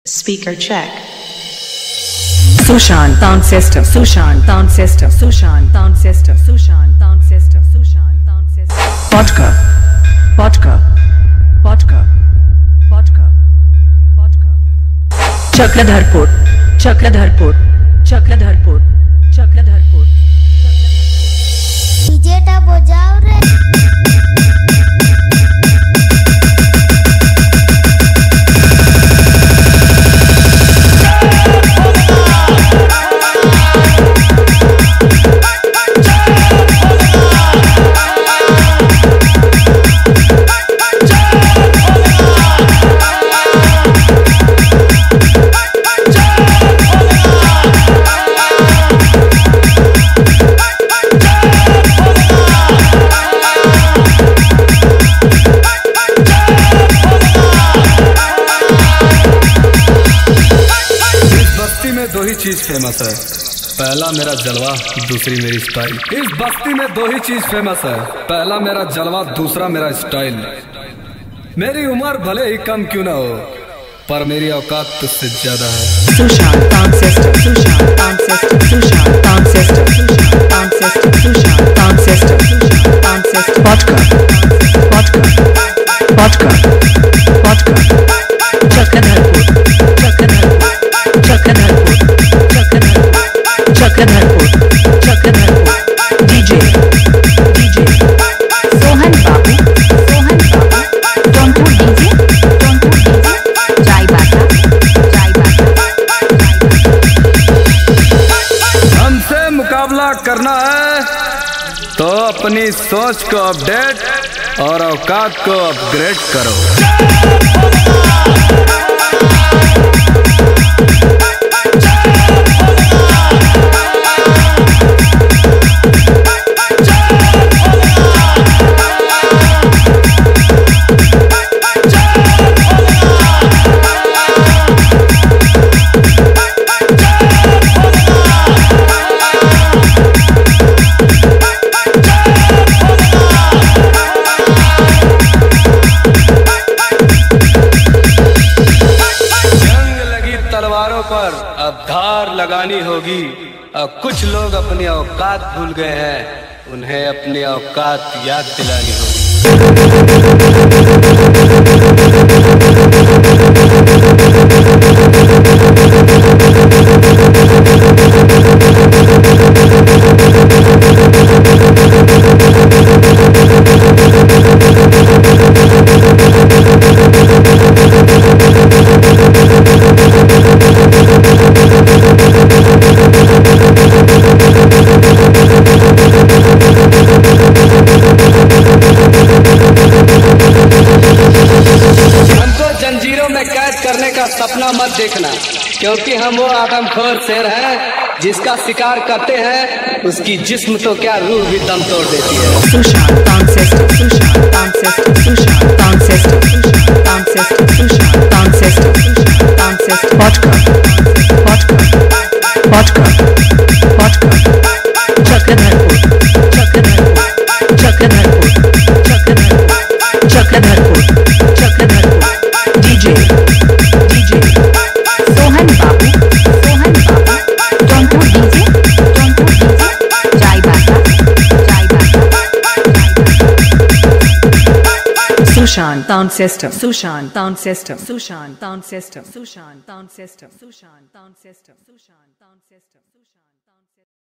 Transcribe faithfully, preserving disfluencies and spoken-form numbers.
Speaker check. Sushant Sound System. Sushant Sound System. Sushant Sound System. Sushant Sound System. Sushant Sound System. Vodka. Vodka. Vodka. Vodka. Vodka. Chakradharpur. Chakradharpur. Chakradharpur. Chakradharpur. DJ टा बजाओ रे। दो ही चीज famous है, पहला मेरा जलवा, दूसरी मेरी स्टाइल। इस बस्ती में दो ही चीज फेमस है, पहला मेरा जलवा, दूसरा मेरा स्टाइल। मेरी उम्र भले ही कम क्यों ना हो, पर मेरी औकात तुझसे ज्यादा है। Sushant Sound System. Sushant Sound System. Sushant Sound System. Sushant Sound System. Sushant Sound System. Sushant Sound System. Vodka. Vodka. Vodka. Vodka. Chakradharpur. Chakradharpur. Chakradharpur. Chakradharpur. Chakradharpur. Chakradharpur. D J. D J. Sohan Babu. Sohan Babu. Tontu D J. Tontu D J. Jai Bata. Jai Bata. हमसे मुकाबला करना है तो अपनी सोच को update और औकात को अपग्रेड करो। पर अब धार लगानी होगी। अब कुछ लोग अपनी औकात भूल गए हैं, उन्हें अपनी औकात याद दिलानी होगी। करने का सपना मत देखना, क्योंकि हम वो आदमखोर शेर हैं जिसका शिकार करते हैं, उसकी जिस्म तो क्या रूह भी दम तोड़ देती है। Sushant Sound System. Sushant Sound System. Sushant Sound System. Sushant Sound System. Sushant Sound System. Sushant Sound System. Vodka. Vodka. Vodka. Vodka. Chakradharpur. Chakradharpur. Chakradharpur. Chakradharpur. Chakradharpur. Chakradharpur. D J. D J. Sohan Babu. Sohan Babu. Tontu D J. Tontu D J. Jai Bata. Jai Bata. Sushant Sound System. Sushant Sound System. Sushant Sound System. Sushant Sound System. Sushant Sound System. Sushant Sound System.